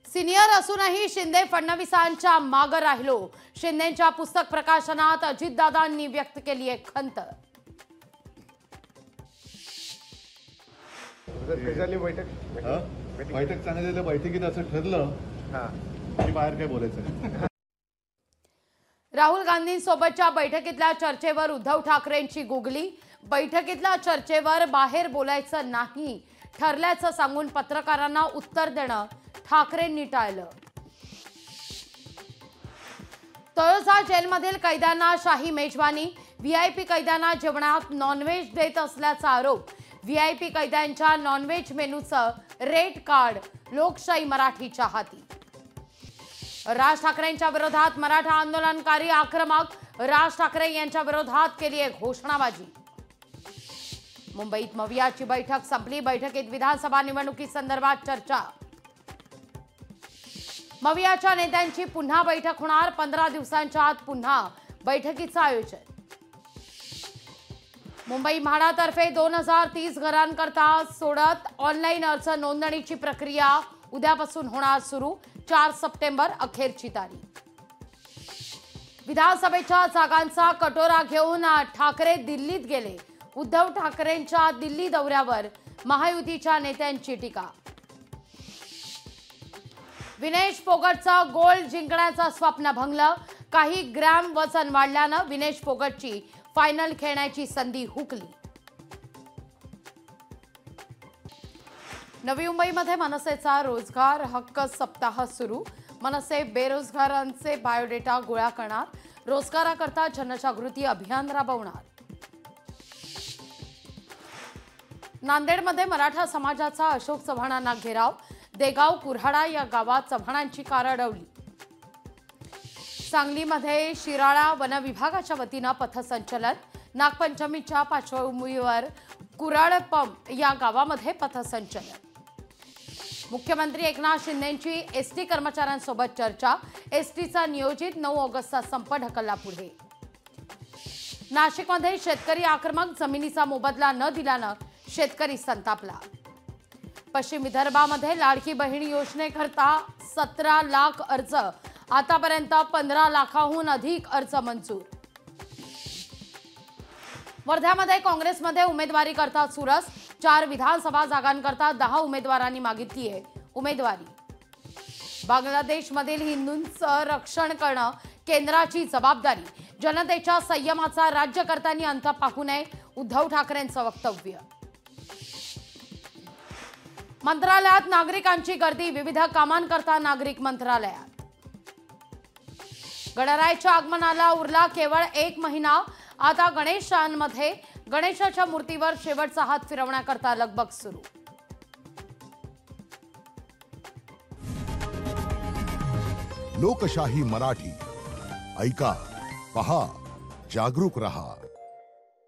Senior असूनही शिंदे फडणवीसांच्या मागे राहिलो। शिंदेंच्या पुस्तक प्रकाशनात अजितदादांनी व्यक्त केली आहे खंत। बैठक चांगली झाली। बैठकीत असं ठरलं की बाहेर काय बोलायचं। राहुल गांधींसोबतच्या बैठकीतल्या चर्चेवर उद्धव ठाकरेंची गुगली। बैठकीतल्या चर्चेवर बाहेर बोलायचं नाही ठरल्याचं सांगून पत्रकारांना उत्तर देणं ठाकरेंनी टाळलं। तळोजा जेलमधील कैद्यांना शाही मेजवानी। व्हीआयपी कैद्यांना जेवणात नॉनव्हेज देत असल्याचा आरोप। व्हीआयपी कैद्यांच्या नॉनव्हेज मेनूचं रेट कार्ड लोकशाही मराठीच्या हाती। राज ठाकरेंच्या विरोधात मराठा आंदोलनकारी आक्रमक। राज ठाकरे यांच्या विरोधात केली आहे घोषणाबाजी। मुंबईत मवियाची बैठक संपली। बैठकीत विधानसभा निवडणुकीसंदर्भात चर्चा। मवियाच्या नेत्यांची पुन्हा बैठक होणार। 15 दिवसांच्या आत पुन्हा बैठकीचं आयोजन। मुंबई म्हाडातर्फे 2030 घरांकरता सोडत ऑनलाईन अर्ज नोंदणीची प्रक्रिया उद्यापासून होणार सुरू। 4 सप्टेंबर अखेरची तारीख। विधानसभेच्या जागांचा कटोरा घेऊन ठाकरे दिल्लीत गेले। उद्धव ठाकरेंच्या दिल्ली दौऱ्यावर महायुतीच्या नेत्यांची टीका। विनेश फोगटचं गोल्ड जिंकण्याचं स्वप्न भंगलं। काही ग्रॅम वजन वाढल्यानं विनेश फोगटची फायनल खेळण्याची संधी हुकली। नवी मुंबईमध्ये मनसेचा रोजगार हक्क सप्ताह सुरू। मनसे बेरोजगारांचे बायोडेटा गोळा करणार। रोजगाराकरता जनजागृती अभियान राबवणार। नांदेडमध्ये मराठा समाजाचा अशोक चव्हाणांना घेराव। देगाव कुऱ्हाडा या गावात चव्हाणांची कार अडवली। सांगलीमध्ये शिराळा वन विभागाच्या वतीनं पथसंचलन। नागपंचमीच्या पार्श्वभूमीवर कुराडपम या गावामध्ये पथसंचलन। मुख्यमंत्री एकनाथ शिंदेंची एसटी कर्मचाऱ्यांसोबत चर्चा। एसटीचा नियोजित 9 ऑगस्टचा संप ढकलला पुढे। नाशिकमध्ये शेतकरी आक्रमक। जमिनीचा मोबदला न दिल्यानं शेतकरी संतापला। पश्चिम विदर्भामध्ये लाडकी बहीण योजनेकरता 17 लाख अर्ज। आतापर्यंत 15 लाखाहून अधिक अर्ज मंजूर। वर्ध्यामध्ये काँग्रेसमध्ये उमेदवारी करता चुरस। 4 विधानसभा जागांकरता 10 उमेदवारांनी मागितली आहे उमेदवारी। बांगलादेशमधील हिंदूंचं रक्षण करणं केंद्राची जबाबदारी। जनतेच्या संयमाचा राज्यकर्त्यांनी अंत पाहू नये उद्धव ठाकरेंचं वक्तव्य। मंत्रालयात नागरिकांची गर्दी। विविध कामांकरता नागरिक मंत्रालयात। गणरायाच्या आगमनाला उरला केवळ 1 महिना। आता गणेशांमध्ये गणेशाच्या मूर्तीवर शेवटचा हात फिरवण्याकरता लगबग सुरू। लोकशाही मराठी ऐका, पहा, जागरूक रहा।